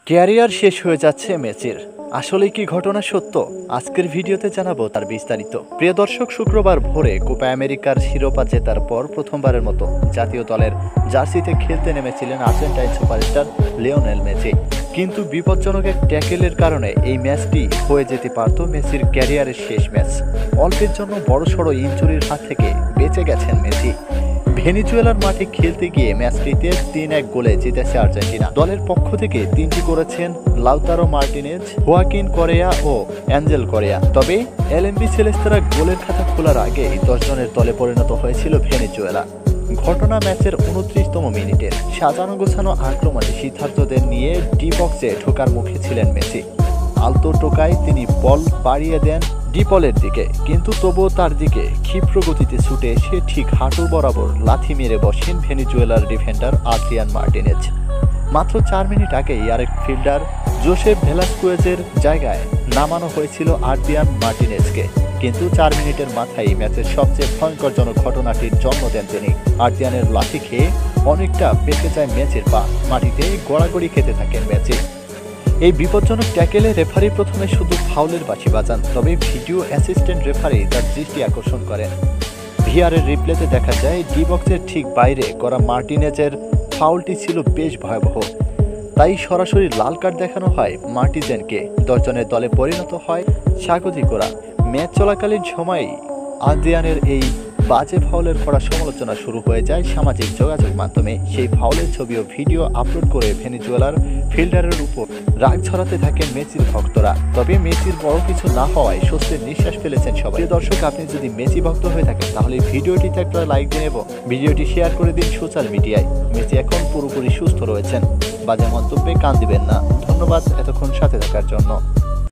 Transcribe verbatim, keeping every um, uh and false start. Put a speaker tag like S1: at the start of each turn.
S1: Career শেষ হয়ে যাচ্ছে মেসির। আসলে কি ঘটনা সত্য? আজকের ভিডিওতে জানাবো তার বিস্তারিত। প্রিয় দর্শক, শুক্রবার ভোরে কোপা আমেরিকার শিরোপা জেতার পর প্রথমবারের মতো জাতীয় দলের জার্সিতে খেলতে নেমেছিলেন আর্জেন্টাইন সুপারস্টার লিওনেল মেসি। কিন্তু বিপজ্জনক এক ট্যাকেলের কারণে এই ম্যাচটি হয়ে যেতে পারত মেসির ক্যারিয়ারের শেষ ম্যাচ। অল্পের জন্য বড়সড় ইনজুরির হাত থেকে বেঁচে গেছেন মেসি। ভেনেজুয়েলার মাঠে খেলতে গিয়ে ম্যাচটিতে তিন এক গোলে জিতেছে আর্জেন্টিনা। দলের পক্ষ থেকে তিনটি করেছেন লাউতারো মার্টিনেজ, হোয়াকিন করেয়া ও অ্যাঞ্জেল করেয়া। তবে এলএমবি সেলেস্তারা গোলের খাতা খোলার আগে দশ জনের দলে পরিণত হয়েছিল ভেনেজুয়েলা। ঘটনা ম্যাচের উনত্রিশতম মিনিটে সাজানো গোছানো আক্রমণে সিদ্ধার্থদের নিয়ে ডি বক্সে ঢোকার মুখে ছিলেন মেসি। আলতো টোকায় তিনি বল বাড়িয়ে দেন ডিপলের দিকে, কিন্তু তবুও তার দিকে ক্ষিপ্র গতিতে ছুটে এসে ঠিক হাঁটু বরাবর লাথি মেরে বসেন ভেনেজুয়েলার ডিফেন্ডার আদ্রিয়ান মার্টিনেজ। মাত্র চার মিনিট আগেই আরেক ফিল্ডার জোসেফ ভেলাস্কুয়েজের জায়গায় নামানো হয়েছিল আদ্রিয়ান মার্টিনেজকে, কিন্তু চার মিনিটের মাথায় ম্যাচের সবচেয়ে ভয়ঙ্করজনক ঘটনাটির জন্ম দেন তিনি। আদ্রিয়ানের লাথি খেয়ে অনেকটা বেঁকে যায় ম্যাচের পা, মাটিতে গড়াগড়ি খেতে থাকেন ম্যাচে। এই বিপজ্জনক ট্যাকেলে রেফারি প্রথমে শুধু ফাউলের বাঁশি বাজান, তবে ভিডিও অ্যাসিস্ট্যান্ট রেফারি তার দৃষ্টি আকর্ষণ করেন। ভিআরের রিপ্লেতে দেখা যায় ডি বক্সের ঠিক বাইরে করা মার্টিনেজের ফাউলটি ছিল বেশ ভয়াবহ, তাই সরাসরি লাল কার্ড দেখানো হয় মার্টিনেজকে। দশজনের দলে পরিণত হয় স্বাগতিকরা। ম্যাচ চলাকালীন সময়েই আদ্রিয়ানের এই বাজে ফাউলের করা সমালোচনা শুরু হয়ে যায় সামাজিক যোগাযোগ মাধ্যমে। সেই ফাউলের ছবি ও ভিডিও আপলোড করে ভেনেজুয়েলার ফিল্ডারের উপর রাগ ছড়াতে থাকেন মেসির ভক্তরা। তবে মেসির বড় কিছু না হওয়ায় স্বস্তির নিঃশ্বাস ফেলেছেন সবাই। দর্শক, আপনি যদি মেসি ভক্ত হয়ে থাকেন তাহলে ভিডিওটিতে একটা লাইক দিন এবং ভিডিওটি শেয়ার করে দিন সোশ্যাল মিডিয়ায়। মেসি এখন পুরোপুরি সুস্থ রয়েছেন, বাজে মন্তব্যে কান দিবেন না। ধন্যবাদ এতক্ষণ সাথে থাকার জন্য।